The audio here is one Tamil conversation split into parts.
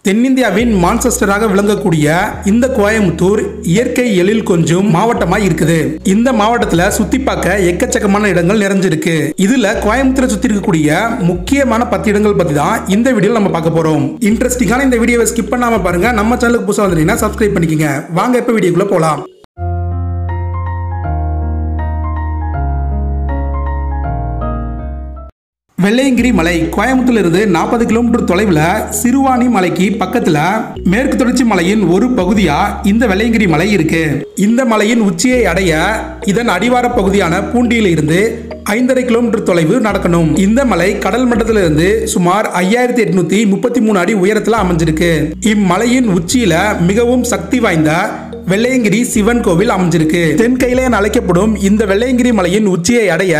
தென்னிந்தியாவின் மான்செஸ்டராக விளங்கக்கூடிய இந்த கோயம்புத்தூர் இயற்கை எழில் கொஞ்சம் மாவட்டமா இருக்குது. இந்த மாவட்டத்துல சுத்தி பார்க்க எக்கச்சக்கமான இடங்கள் நிறைஞ்சிருக்கு. இதுல கோயம்புத்தூரை சுத்தி இருக்கக்கூடிய முக்கியமான 10 இடங்கள் பத்தி தான் இந்த வீடியோல நம்ம பார்க்க போறோம். இன்ட்ரெஸ்டிங்கான இந்த வீடியோவை ஸ்கிப் பண்ணாம பாருங்க. நம்ம சேனலுக்கு புதுசா வந்தீங்கன்னா சப்ஸ்கிரைப் பண்ணிக்கங்க. வாங்க இப்ப வீடியோக்குள்ள போலாம். வெள்ளையங்கிரி மலை கோயம்புத்தூர்ல இருந்து 40 கிலோமீட்டர் தொலைவில் சிறுவாணி மலைக்கு பக்கத்துல மேற்கு தொடர்ச்சி மலையின் ஒரு பகுதியா இந்த வெள்ளையங்கிரி மலை இருக்கு. இந்த மலையின் உச்சியை அடைய இதன் அடிவார பகுதியான பூண்டியில இருந்து 5.5 கிலோமீட்டர் தொலைவு நடக்கணும். இந்த மலை கடல் மட்டத்திலிருந்து சுமார் 5833 அடி உயரத்துல அமைஞ்சிருக்கு. இம்மலையின் உச்சியில மிகவும் சக்தி வாய்ந்த வெள்ளையங்கிரி சிவன் கோவில் அமைஞ்சிருக்கு. தென்கையில அழைக்கப்படும் இந்த வெள்ளையங்கிரி மலையின் உச்சியை அடைய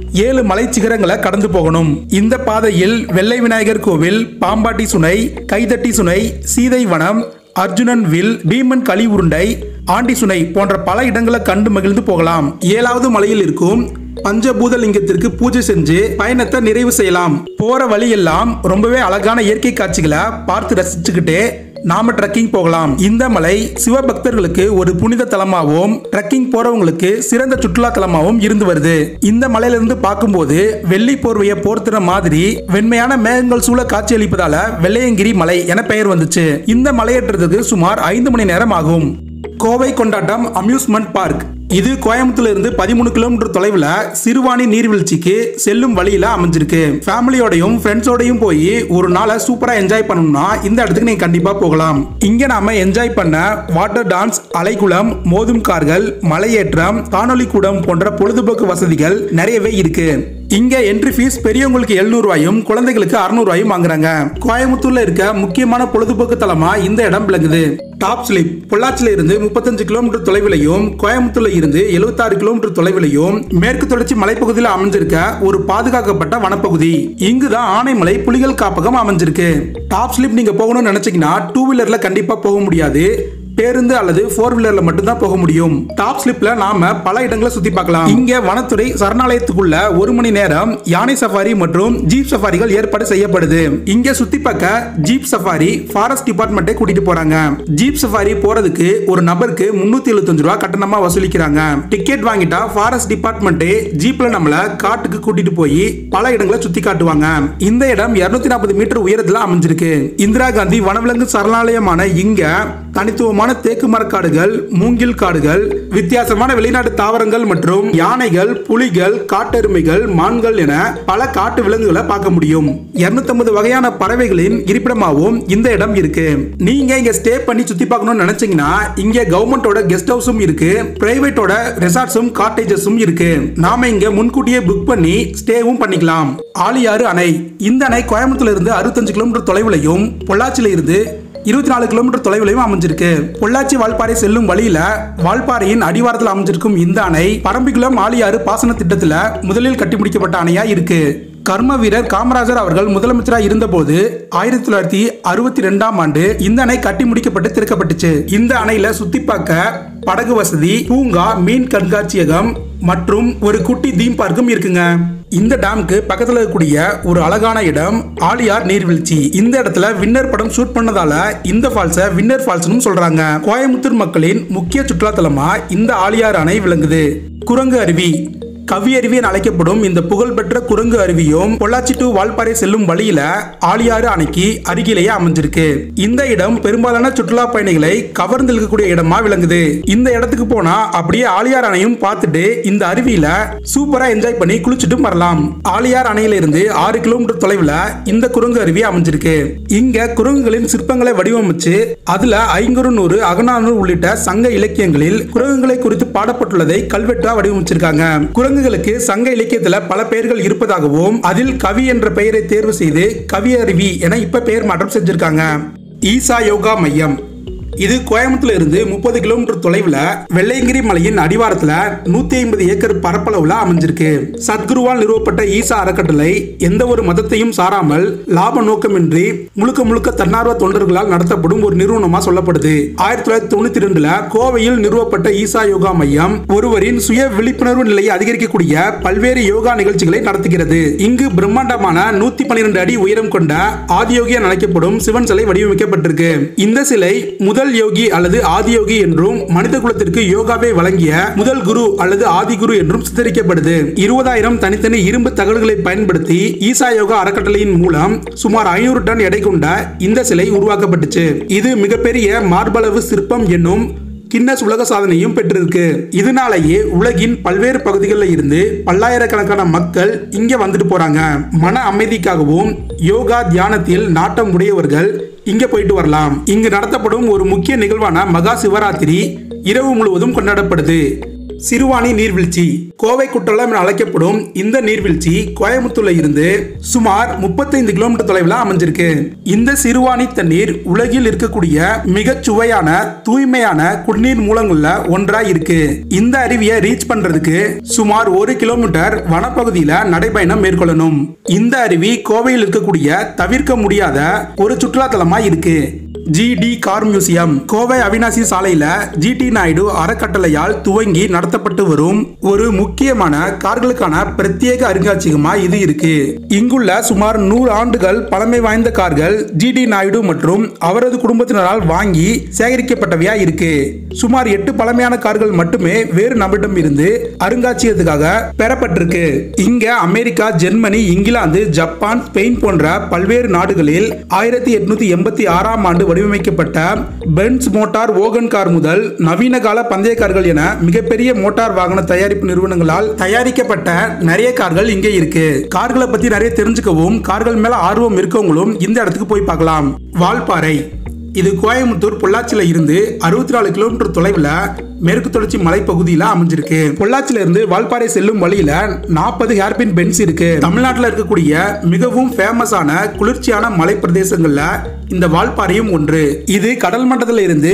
7 மலை சிகரங்களை கடந்து போகணும். இந்த பாதையில் வெள்ளை விநாயகர் கோவில், பாம்பாட்டி சுனை, கைதட்டி சுனை, சீதை வனம், அர்ஜுனன் வில், பீமன் களி உருண்டை, ஆண்டி சுனை போன்ற பல இடங்களை கண்டு மகிழ்ந்து போகலாம். 7வது மலையில் இருக்கும் பஞ்சபூத லிங்கத்திற்கு பூஜை செஞ்சு பயணத்தை நிறைவு செய்யலாம். போற வழி எல்லாம் ரொம்பவே அழகான இயற்கை காட்சிகளை பார்த்து ரசிச்சுக்கிட்டே நாம ட்ரெக்கிங் போகலாம். இந்த மலை சிவபக்தர்களுக்கு ஒரு புனித தலமாகவும் ட்ரெக்கிங் போறவங்களுக்கு சிறந்த சுற்றுலா தலமாகவும் இருந்து வருது. இந்த மலையிலிருந்து பார்க்கும்போது வெள்ளி போர்வையை போர்த்துற மாதிரி வெண்மையான மேகங்கள் சூழ காட்சி அளிப்பதால வெள்ளையங்கிரி மலை என பெயர் வந்துச்சு. இந்த மலையேற்றத்துக்கு சுமார் 5 மணி நேரம் ஆகும். கோவை கொண்டாட்டம் அம்யூஸ்மெண்ட் பார்க் இது கோயம்புத்தூர்ல இருந்து 13 கிலோமீட்டர் தொலைவில் சிறுவாணி நீர்வீழ்ச்சிக்கு செல்லும் வழியில அமைஞ்சிருக்கு. ஃபேமிலியோடையும் ஃப்ரெண்ட்ஸோடையும் போய் ஒரு நாளை சூப்பரா என்ஜாய் பண்ணணும்னா இந்த இடத்துக்கு நீங்க கண்டிப்பா போகலாம். இங்க நாம என்ஜாய் பண்ண வாட்டர் டான்ஸ், அலைக்குளம், மோதும் கார்கள், மலையேற்றம், காணொலி கூடம் போன்ற பொழுதுபோக்கு வசதிகள் நிறையவே இருக்கு. இங்க என்ட்ரி ஃபீஸ் பெரியவங்களுக்கு 700 ரூபாயும் குழந்தைகளுக்கு 600 ரூபாயும் வாங்குறாங்க. கோயம்புத்தூர்ல இருக்க முக்கியமான பொழுதுபோக்கு தலமா இந்த இடம் விளங்குது. டாப் ஸ்லிப் பொள்ளாச்சியில இருந்து 35 கிலோமீட்டர் தொலைவிலையும் கோயம்புத்தூர்ல இருந்து 76 கிலோமீட்டர் தொலைவிலையும் மேற்கு தொடர்ச்சி மலைப்பகுதியில் அமைஞ்சிருக்க ஒரு பாதுகாக்கப்பட்ட வனப்பகுதி. இங்குதான் ஆனைமலை புலிகள் காப்பகம் அமைஞ்சிருக்கு. டாப் ஸ்லிப் நீங்க போகணும்னு நினைச்சீங்கன்னா 2 வீலர்ல கண்டிப்பா போக முடியாது. பேருந்து அல்லது 4 வீலர்ல மட்டும் தான் போக முடியும். டாப் ஸ்லிப்ல நாம பல இடங்களை சுத்தி பார்க்கலாம். இங்க வனத்துறை சரணாலயத்துக்குள்ள 1 மணி நேரம் யானை சஃபாரி மற்றும் ஜீப் சஃபாரிகள் ஏற்பாடு செய்யப்படுது. இங்க சுத்தி பார்க்க ஜீப் சஃபாரி ஃபாரஸ்ட் டிபார்ட்மெண்ட்டே கூட்டிட்டு போறாங்க. ஜீப் சஃபாரி போறதுக்கு ஒரு நபருக்கு 375 ரூபாய் கட்டணமா வசூலிக்கிறாங்க. டிக்கெட் வாங்கிட்டா ஃபாரஸ்ட் டிபார்ட்மெண்ட்டே ஜீப்ல நம்மள காட்டுக்கு கூட்டிட்டு போய் பல இடங்களை சுத்தி காட்டுவாங்க. இந்த இடம் 240 மீட்டர் உயரத்துல அமைஞ்சிருக்கு. இந்திரா காந்தி வனவிலங்கு சரணாலயமான இங்க தனித்துவமான தேக்கு மரக்காடுகள், மூங்கில் காடுகள், வித்தியாசமான வெளிநாட்டு தாவரங்கள் மற்றும் யானைகள், புலிகள், காட்டெருமைகள், மான்கள் என பல காட்டு விலங்குகளை பார்க்க முடியும். 250 வகையான பறவைகளின் இருப்பிடமாகவும் இந்த இடம் இருக்கு. நீங்க இங்க ஸ்டே பண்ணி சுத்தி பார்க்கணும்னு நினைச்சீங்கன்னா இங்க கவர்மெண்டோட கெஸ்ட் ஹவுஸும் இருக்கு, பிரைவேட்டோட ரெசார்ட்ஸும் காட்டேஜஸும் இருக்கு. நாம இங்க முன்கூட்டியே புக் பண்ணி ஸ்டேவும் பண்ணிக்கலாம். ஆழியாறு அணை இந்த அணை கோயம்புத்தூர்ல இருந்து 65 கிலோமீட்டர் தொலைவிலையும் பொள்ளாச்சியில இருந்து 24 கிலோமீட்டர் தொலைவிலையும் அமைஞ்சிருக்கு. பொள்ளாச்சி வால்பாறை செல்லும் வழியில வால்பாறையின் அடிவாரத்தில் அமைஞ்சிருக்கும் இந்த அணை பரம்பிக்குளம் ஆழியாறு பாசன திட்டத்துல முதலில் கட்டி முடிக்கப்பட்ட அணையா இருக்கு. கர்ம வீரர் காமராஜர் அவர்கள் முதலமைச்சராக இருந்தபோது 1962ஆம் ஆண்டு இந்த அணை கட்டி முடிக்கப்பட்டு திறக்கப்பட்டுச்சு. இந்த அணையில சுத்தி பார்க்க படகு வசதி, பூங்கா, மீன் கண்காட்சியகம் மற்றும் ஒரு குட்டி தீம் பார்க்கும் இருக்குங்க. இந்த டேமுக்கு பக்கத்துல இருக்கக்கூடிய ஒரு அழகான இடம் ஆழியார் நீர்வீழ்ச்சி. இந்த இடத்துல வின்னர் படம் ஷூட் பண்ணதால இந்த ஃபால்ஸை வின்னர் ஃபால்ஸ்னு சொல்றாங்க. கோயம்புத்தூர் மக்களின் முக்கிய சுற்றுலா தலமா இந்த ஆழியார் அணை விளங்குது. குரங்கு அருவி கவி அருவி என அழைக்கப்படும் இந்த புகழ்பெற்ற குரங்கு அருவியும் பொள்ளாச்சி டு வால்பாறை செல்லும் வழியில ஆழியாறு அணைக்கு அருகிலேயே அமைஞ்சிருக்கு. இந்த இடம் பெரும்பாலான சுற்றுலா பயணிகளை கவர்ந்து இழுக்கக்கூடிய இடமா விளங்குது. இந்த இடத்துக்கு போனா அப்படியே ஆழியார் அணையும் பார்த்துட்டு இந்த அருவியில சூப்பரா என்ஜாய் பண்ணி குளிச்சுட்டு வரலாம். ஆழியார் அணையில இருந்து 6 கிலோமீட்டர் தொலைவில் இந்த குரங்கு அருவி அமைஞ்சிருக்கு. இங்க குரங்குகளின் சிற்பங்களை வடிவமைச்சு அதுல ஐங்குறுநூறு, அகநானூறு உள்ளிட்ட சங்க இலக்கியங்களில் குரங்குகளை குறித்து பாடப்பட்டுள்ளதை கல்வெட்டா வடிவமைச்சிருக்காங்க. குரங்குகளுக்கு சங்க இலக்கியத்துல பல பெயர்கள் இருப்பதாகவும் அதில் கவி என்ற பெயரை தேர்வு செய்து கவி அருவி என இப்ப பெயர் மாற்றம் செஞ்சிருக்காங்க. ஈசா யோகா மையம் இது கோயம்புத்தூர்ல இருந்து 30 கிலோமீட்டர் தொலைவில் வெள்ளையங்கிரி மலையின் அடிவாரத்துல 150 ஏக்கர் பரப்பளவுல அமைஞ்சிருக்கு. சத்குருவால் நிறுவப்பட்ட ஈசா அறக்கட்டளை எந்த ஒரு மதத்தையும் சாராமல் லாப நோக்கமின்றி முழுக்க முழுக்க தன்னார்வ தொண்டர்களால் நடத்தப்படும் ஒரு நிறுவனமா சொல்லப்படுது. 1992 கோவையில் நிறுவப்பட்ட ஈசா யோகா மையம் ஒருவரின் சுய விழிப்புணர்வு நிலையை அதிகரிக்கக்கூடிய பல்வேறு யோகா நிகழ்ச்சிகளை நடத்துகிறது. இங்கு பிரம்மாண்டமான 112 அடி உயரம் கொண்ட ஆதியோகி என அழைக்கப்படும் சிவன் சிலை வடிவமைக்கப்பட்டிருக்கு. இந்த சிலை முதல் யோகி அல்லது ஆதியோகி என்றும் மனித குலத்திற்கு யோகாவை வழங்கிய முதல் குரு அல்லது ஆதிகுரு என்றும் சித்தரிக்கப்படுது. 20,000 தனித்தனி இரும்பு தகடுகளை பயன்படுத்தி ஈசா யோகா அறக்கட்டளையின் மூலம் சுமார் 500 டன் எடை கொண்ட இந்த சிலை உருவாக்கப்பட்டுச்சு. இது மிகப்பெரிய மார்பளவு சிற்பம் என்னும் கின்னஸ் உலக சாதனையும் பெற்றிருக்கு. இதனாலேயே உலகின் பல்வேறு பகுதிகளில் இருந்து பல்லாயிரக்கணக்கான மக்கள் இங்க வந்துட்டு போறாங்க. மன அமைதிக்காகவும் யோகா தியானத்தில் நாட்டம் உடையவர்கள் இங்க போயிட்டு வரலாம். இங்கு நடத்தப்படும் ஒரு முக்கிய நிகழ்வான மகா சிவராத்திரி இரவு முழுவதும் கொண்டாடப்படுது. சிறுவாணி நீர்வீழ்ச்சி கோவை குற்றாலம் என அழைக்கப்படும் இந்த நீர்வீழ்ச்சி கோயம்புத்தூர்ல இருந்து சுமார் 35 கிலோமீட்டர் தொலைவில் அமைஞ்சிருக்கு. இந்த சிறுவாணி தண்ணீர் உலகில் இருக்கக்கூடிய மிக சுவையான தூய்மையான குடிநீர் மூலங்கள்ல ஒன்றா இருக்கு. இந்த அருவியை ரீச் பண்றதுக்கு சுமார் 1 கிலோமீட்டர் வனப்பகுதியில நடைபயணம் மேற்கொள்ளணும். இந்த அருவி கோவையில் இருக்கக்கூடிய தவிர்க்க முடியாத ஒரு சுற்றுலா தலமா இருக்கு. G D car museum Kovai Avinashi சாலையில ஜிடி நாயுடு அறக்கட்டளையால் துவங்கி நடத்தப்பட்டு வரும் ஒரு முக்கியமான கார்களுக்கான பிரத்யேக அருங்காட்சியகமா இது இருக்கு. இங்குள்ள சுமார் 100 ஆண்டுகள் பழமை வாய்ந்த கார்கள் ஜிடி நாயுடு மற்றும் அவரது குடும்பத்தினரால் வாங்கி சேகரிக்கப்பட்டவையா இருக்கு. சுமார் 8 பழமையான கார்கள் மட்டுமே வேறு நபரிடம் இருந்து அருங்காட்சியகத்துக்காக பெறப்பட்டிருக்கு. இங்க America, Germany, England, Japan, Spain போன்ற பல்வேறு நாடுகளில் 1886 ஆண்டு வடிவமைக்கப்பட்ட பென்ஸ் மோட்டார் ஓகன் கார் முதல் நவீன கால பந்தய கார்கள் என மிகப்பெரிய மோட்டார் வாகன தயாரிப்பு நிறுவனங்களால் தயாரிக்கப்பட்ட நிறைய கார்கள் இங்கே இருக்கு. கார்களை பத்தி நிறைய தெரிஞ்சுக்கவும் கார்கள் மேல ஆர்வம் இருக்கவங்களும் இந்த இடத்துக்கு போய் பார்க்கலாம். வால்பாறை இது கோயம்புத்தூர் பொள்ளாச்சியில இருந்து 64 கிலோமீட்டர் தொலைவில் மேற்கு தொடர்ச்சி மலைப்பகுதியில அமைஞ்சிருக்கு. பொள்ளாச்சியில இருந்து வால்பாறை செல்லும் வழியில 40 ஹேர்பின் பென்ஸ் இருக்கு. தமிழ்நாட்டில் இருக்கக்கூடிய மிகவும் ஃபேமஸான குளிர்ச்சியான மலை பிரதேசங்கள்ல இந்த வால்பாறையும் ஒன்று. இது கடல் மட்டத்தில் இருந்து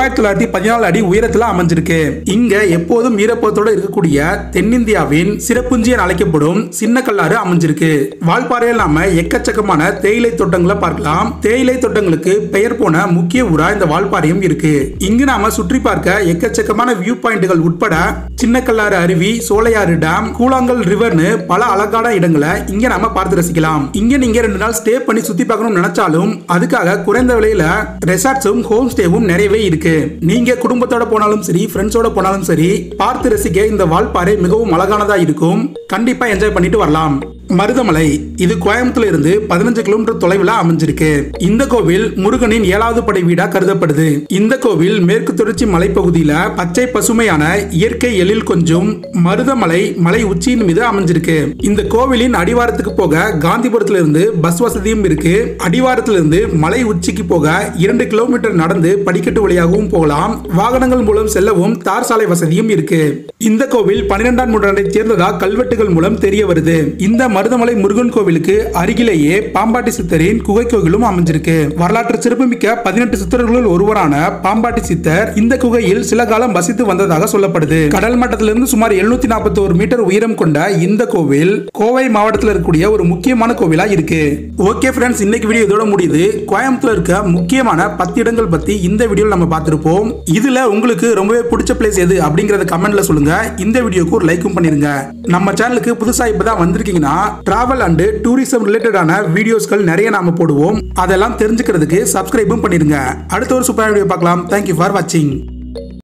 3914 அடி உயரத்துல அமைஞ்சிருக்கு. இங்க எப்போதும் ஈரப்பதத்தோட இருக்கக்கூடிய தென்னிந்தியாவின் சிறப்புஞ்சி என அழைக்கப்படும் சின்ன கல்லாறு அமைஞ்சிருக்கு. வால்பாறையில் நாம எக்கச்சக்கமான தேயிலை தோட்டங்களை பார்க்கலாம். தேயிலை தோட்டங்களுக்கு பெயர் போன முக்கிய ஊரா இந்த வால்பாறையும் இருக்கு. இங்கு நாம சுற்றி பார்க்க எக்கச்சக்கமான வியூ பாயிண்ட்கள் உட்பட சின்ன கல்லாறு அருவி, சோலையாறு டேம், கூழாங்கல் ரிவர்னு பல அழகான இடங்களை இங்க நாம பார்த்து ரசிக்கலாம். இங்க நீங்க 2 நாள் ஸ்டே பண்ணி சுத்தி பார்க்கணும்னு நினைச்சாலும் அதுக்காக குறைந்த விலையில ரெசார்ட்ஸும் ஹோம் ஸ்டேவும் நிறையவே இருக்கு. நீங்க குடும்பத்தோட போனாலும் சரி, ஃப்ரெண்ட்ஸோட போனாலும் சரி, பார்த்து ரசிக்க இந்த வால்பாறை மிகவும் அழகானதா இருக்கும். கண்டிப்பா என்ஜாய் பண்ணிட்டு வரலாம். மருதமலை இது கோயம்புத்தூர்ல இருந்து 15 கிலோமீட்டர் தொலைவில் அமைஞ்சிருக்கு. இந்த கோவில் முருகனின் 7வது படை வீடா கருதப்படுது. இந்த கோவில் மேற்கு தொடர்ச்சி மலைப்பகுதியில பச்சை பசுமையான இயற்கை எழில் கொஞ்சம் மருதமலை மலை உச்சியின் மீது அமைஞ்சிருக்கு. இந்த கோவிலின் அடிவாரத்துக்கு போக காந்திபுரத்துல இருந்து பஸ் வசதியும் இருக்கு. அடிவாரத்துல இருந்து மலை உச்சிக்கு போக 2 கிலோமீட்டர் நடந்து படிக்கட்டு வழியாகவும் போகலாம். வாகனங்கள் மூலம் செல்லவும் தார் சாலை வசதியும் இருக்கு. இந்த கோவில் 12ஆம் நூற்றாண்டை சேர்ந்ததா கல்வெட்டுகள் மூலம் தெரிய வருது. இந்த மருதமலை முருகன் கோவிலுக்கு அருகிலேயே பாம்பாட்டி சித்தரின் குகை கோவிலும் அமைஞ்சிருக்கு. வரலாற்று சிறப்புமிக்க 18 சித்தர்களுள் ஒருவரான பாம்பாட்டி சித்தர் இந்த குகையில் சில காலம் வசித்து வந்ததாக சொல்லப்படுது. கடல் மட்டத்திலிருந்து சுமார் 741 மீட்டர் உயரம் கொண்ட இந்த கோவில் கோவை மாவட்டத்தில் இருக்கக்கூடிய ஒரு முக்கியமான கோவிலா இருக்கு. ஓகே ஃப்ரெண்ட்ஸ், இன்னைக்கு வீடியோ இதோட முடியுது. கோயம்புத்தூர்ல இருக்க முக்கியமான 10 இடங்கள் பத்தி இந்த வீடியோல நம்ம பார்த்திருப்போம். இதுல உங்களுக்கு ரொம்பவே பிடிச்ச பிளேஸ் எது அப்படிங்கறத கமெண்ட்ல சொல்லுங்க. இந்த வீடியோக்கு ஒரு லைக்கும் பண்ணிருங்க. நம்ம சேனலுக்கு புதுசா இப்பதான் வந்திருக்கீங்கன்னா டிராவல் அண்ட் டூரிசம் ரிலேட்டடான வீடியோஸ்கள் நிறைய நாம போடுவோம். அதெல்லாம் தெரிஞ்சுக்கிறதுக்கு சப்ஸ்கிரைபும் பண்ணிருங்க. அடுத்த ஒரு சூப்பரான வீடியோ பார்க்கலாம். தேங்க்யூ ஃபார் வாட்சிங்.